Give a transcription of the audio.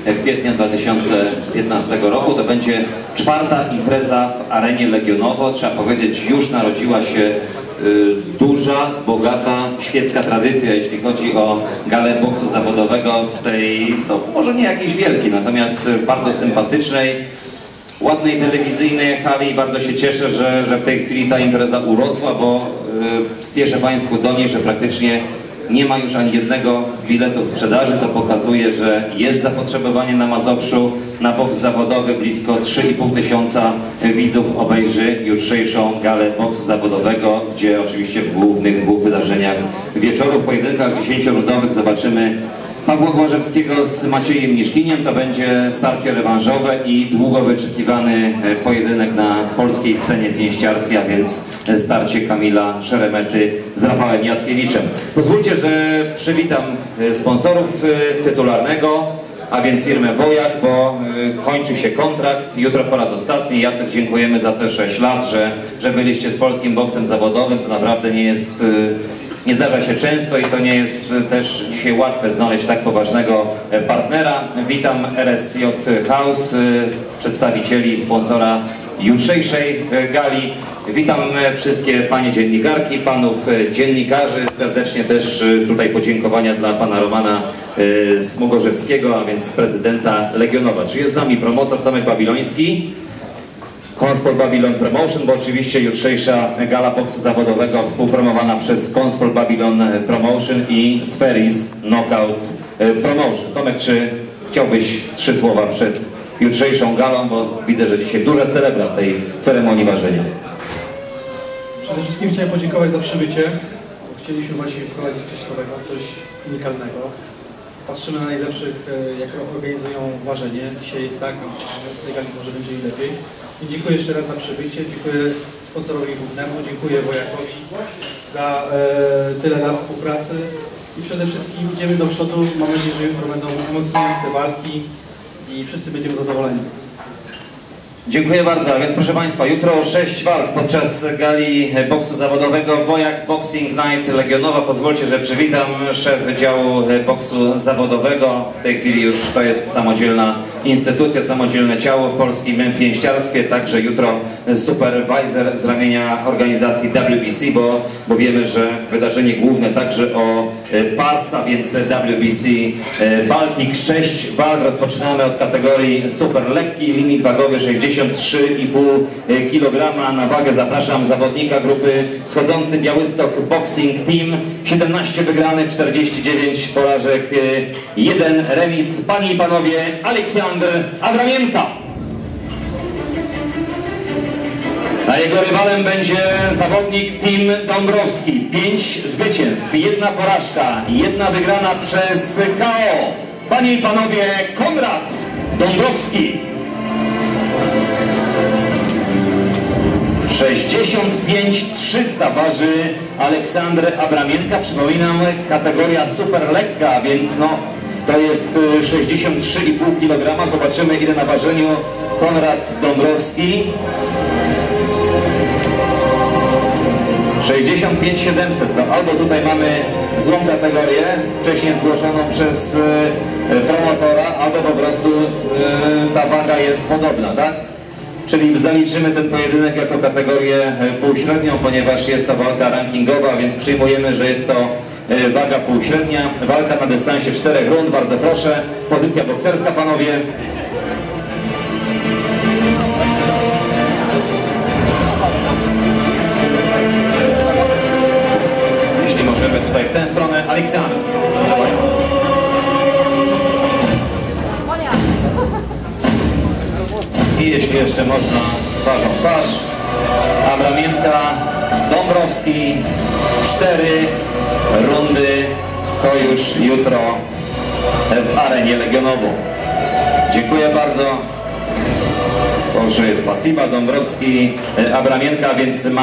kwietnia 2015 roku. To będzie czwarta impreza w arenie Legionowo. Trzeba powiedzieć, już narodziła się duża, bogata, świecka tradycja, jeśli chodzi o galę boksu zawodowego w tej, no, może nie jakiejś wielkiej, natomiast bardzo sympatycznej, ładnej telewizyjnej hali. Bardzo się cieszę, że w tej chwili ta impreza urosła, bo spieszę Państwu donieść, że praktycznie nie ma już ani jednego biletu w sprzedaży. To pokazuje, że jest zapotrzebowanie na Mazowszu, na boks zawodowy. Blisko 3,5 tysiąca widzów obejrzy jutrzejszą galę boksu zawodowego, gdzie oczywiście w głównych dwóch wydarzeniach wieczoru, w pojedynkach 10-rundowych zobaczymy Pawła Błażewskiego z Maciejem Niszkiniem. To będzie starcie rewanżowe i długo wyczekiwany pojedynek na polskiej scenie pięściarskiej, a więc starcie Kamila Szeremety z Rafałem Jackiewiczem. Pozwólcie, że przywitam sponsorów tytularnego, a więc firmę Wojak, bo kończy się kontrakt. Jutro po raz ostatni. Jacek, dziękujemy za te 6 lat, że byliście z polskim boksem zawodowym. To naprawdę nie zdarza się często i to nie jest też dzisiaj łatwe znaleźć tak poważnego partnera. Witam RSJ House, przedstawicieli sponsora jutrzejszej gali. Witam wszystkie panie dziennikarki, panów dziennikarzy. Serdecznie też tutaj podziękowania dla pana Romana Smogorzewskiego, a więc prezydenta Legionowa. Czy jest z nami promotor Tomek Babiloński? Consport Babylon Promotion, bo oczywiście jutrzejsza gala boksu zawodowego współpromowana przez Consport Babylon Promotion i Spheris Knockout Promotion. Tomek, czy chciałbyś 3 słowa przed jutrzejszą galą, bo widzę, że dzisiaj duże celebra tej ceremonii ważenia. Przede wszystkim chciałem podziękować za przybycie. Chcieliśmy właśnie wprowadzić coś nowego, coś unikalnego. Patrzymy na najlepszych, jak organizują ważenie. Dzisiaj jest tak, a w tej gali może będzie i lepiej. I dziękuję jeszcze raz za przybycie, dziękuję sponsorowi głównemu, dziękuję Wojakowi za tyle lat współpracy i przede wszystkim idziemy do przodu. Mam nadzieję, że jutro będą emocjonujące walki i wszyscy będziemy zadowoleni. Dziękuję bardzo, a więc proszę Państwa, jutro 6 walk podczas gali boksu zawodowego Wojak Boxing Night Legionowa. Pozwólcie, że przywitam szef Wydziału Boksu Zawodowego. W tej chwili już to jest samodzielna instytucja, samodzielne ciało w polskim pięściarstwie. Także jutro supervisor z ramienia organizacji WBC, bo wiemy, że wydarzenie główne także o pas, a więc WBC Baltic. 6 walk rozpoczynamy od kategorii super lekki, limit wagowy 63,5 kg. Na wagę zapraszam zawodnika grupy Schodzący Białystok Boxing Team. 17 wygranych, 49 porażek, 1 remis. Panie i panowie, Aleksandr Abramienka. A jego rywalem będzie zawodnik Team Dąbrowski. 5 zwycięstw, 1 porażka, 1 wygrana przez KO. Panie i panowie, Konrad Dąbrowski. 65 300 waży Aleksandr Abramienka. Przypominam, kategoria super lekka, więc no to jest 63,5 kg. Zobaczymy, ile na ważeniu Konrad Dąbrowski. 65 700. To albo tutaj mamy złą kategorię, wcześniej zgłoszoną przez promotora, albo po prostu ta waga jest podobna, tak? Czyli zaliczymy ten pojedynek jako kategorię półśrednią, ponieważ jest to walka rankingowa, więc przyjmujemy, że jest to waga półśrednia. Walka na dystansie 4 rund, bardzo proszę. Pozycja bokserska, panowie. Jeśli możemy tutaj w tę stronę, Aleksandr. I jeśli jeszcze można, twarzą w twarz. Abramienka, Dąbrowski, 4 rundy, to już jutro w arenie Legionowo. Dziękuję bardzo. Proszę, jest Pasiba, Dąbrowski, Abramienka, więc